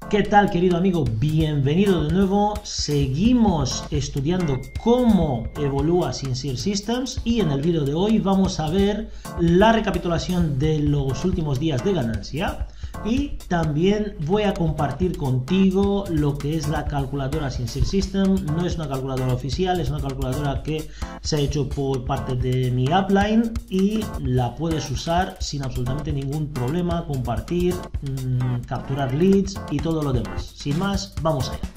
¿Qué tal, querido amigo? Bienvenido de nuevo. Seguimos estudiando cómo evalúa Sincere Systems y en el vídeo de hoy vamos a ver la recapitulación de los últimos días de ganancia y también voy a compartir contigo lo que es la calculadora Sincere Systems. No es una calculadora oficial, es una calculadora que se ha hecho por parte de mi upline y la puedes usar sin absolutamente ningún problema, compartir, capturar leads y todo lo demás. Sin más, vamos allá.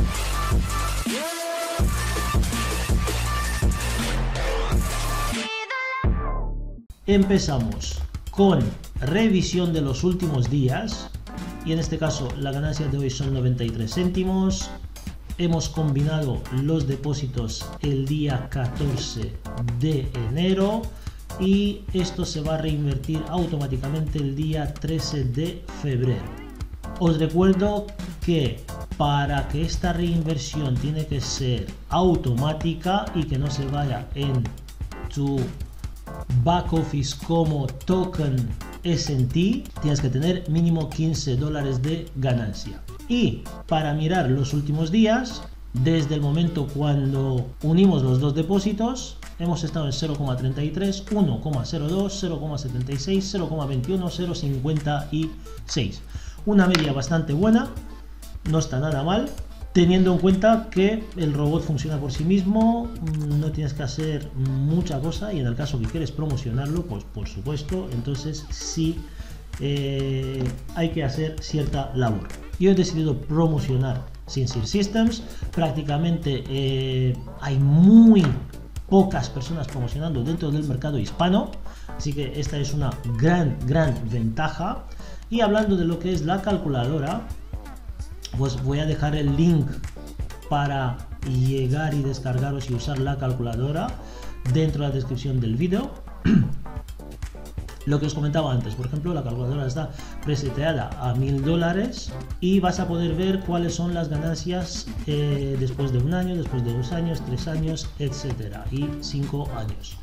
Empezamos con revisión de los últimos días y en este caso la ganancia de hoy son 93 céntimos. Hemos combinado los depósitos el día 14 de enero y esto se va a reinvertir automáticamente el día 13 de febrero. Os recuerdo que para que esta reinversión tiene que ser automática y que no se vaya en tu back office como token S&T, tienes que tener mínimo $15 de ganancia. Y para mirar los últimos días, desde el momento cuando unimos los dos depósitos, hemos estado en 0,33, 1,02, 0,76, 0,21, 0,56. Una media bastante buena, no está nada mal, teniendo en cuenta que el robot funciona por sí mismo, no tienes que hacer mucha cosa y en el caso que quieres promocionarlo, pues por supuesto, entonces sí hay que hacer cierta labor. Yo he decidido promocionar Sincere Systems, prácticamente hay muy pocas personas promocionando dentro del mercado hispano, así que esta es una gran ventaja. Y hablando de lo que es la calculadora, pues voy a dejar el link para llegar y descargaros y usar la calculadora dentro de la descripción del vídeo. Lo que os comentaba antes, por ejemplo, la calculadora está preseteada a $1000 y vas a poder ver cuáles son las ganancias después de un año, después de 2 años, 3 años, etcétera, y 5 años.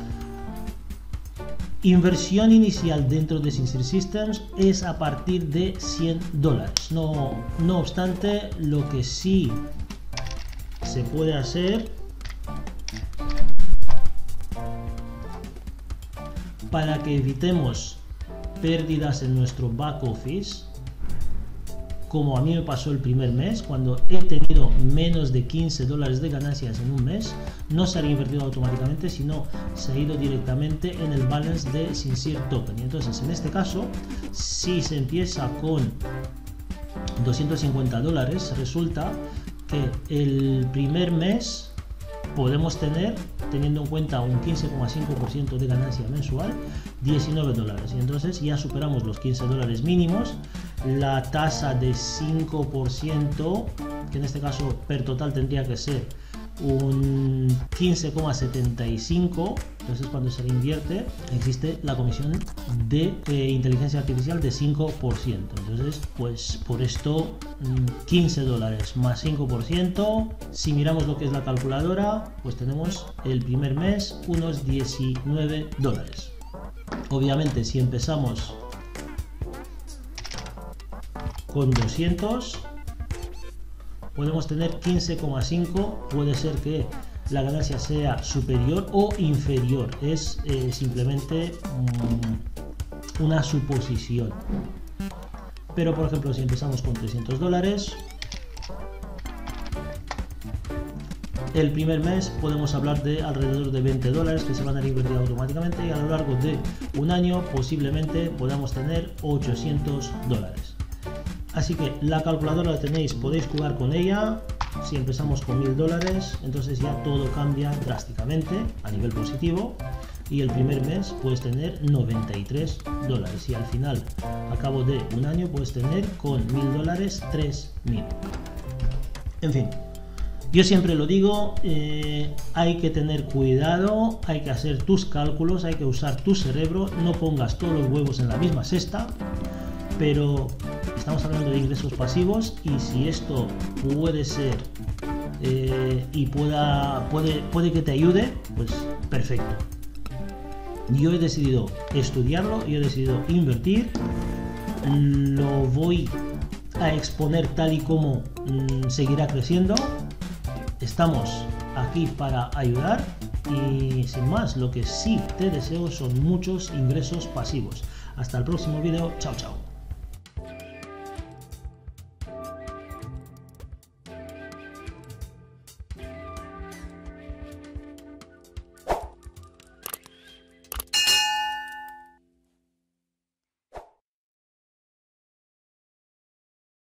Inversión inicial dentro de Sincere Systems es a partir de $100. No obstante, lo que sí se puede hacer para que evitemos pérdidas en nuestro back office, como a mí me pasó el primer mes, cuando he tenido menos de $15 de ganancias en un mes, no se ha reinvertido automáticamente, sino se ha ido directamente en el balance de Sincere Token. Y entonces, en este caso, si se empieza con $250, resulta que el primer mes podemos tener, teniendo en cuenta un 15,5% de ganancia mensual, $19. Y entonces ya superamos los $15 mínimos. La tasa de 5%, que en este caso per total tendría que ser un 15,75%, entonces cuando se reinvierte existe la comisión de inteligencia artificial de 5%. Entonces, pues por esto $15 más 5%, si miramos lo que es la calculadora, pues tenemos el primer mes unos $19. Obviamente, si empezamos con 200, podemos tener 15,5, puede ser que la ganancia sea superior o inferior, es simplemente una suposición. Pero por ejemplo, si empezamos con $300, el primer mes podemos hablar de alrededor de $20 que se van a reinvertir automáticamente y a lo largo de un año posiblemente podamos tener $800. Así que la calculadora la tenéis, podéis jugar con ella. Si empezamos con $1000, entonces ya todo cambia drásticamente a nivel positivo y el primer mes puedes tener $93 y al final, a cabo de un año, puedes tener con $1000 $3000. En fin, yo siempre lo digo, hay que tener cuidado, hay que hacer tus cálculos, hay que usar tu cerebro, no pongas todos los huevos en la misma cesta, pero estamos hablando de ingresos pasivos y si esto puede ser y puede que te ayude, pues perfecto. Yo he decidido estudiarlo, yo he decidido invertir, lo voy a exponer tal y como seguirá creciendo. Estamos aquí para ayudar y sin más, lo que sí te deseo son muchos ingresos pasivos. Hasta el próximo vídeo, chao chao.